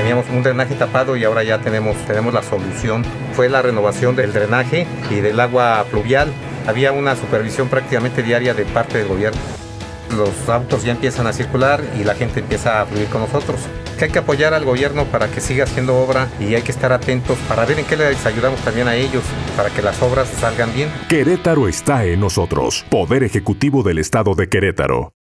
teníamos un drenaje tapado y ahora ya tenemos la solución. Fue la renovación del drenaje y del agua pluvial. Había una supervisión prácticamente diaria de parte del gobierno. Los autos ya empiezan a circular y la gente empieza a fluir con nosotros. Que hay que apoyar al gobierno para que siga haciendo obra y hay que estar atentos para ver en qué les ayudamos también a ellos, para que las obras salgan bien. Querétaro está en nosotros. Poder Ejecutivo del Estado de Querétaro.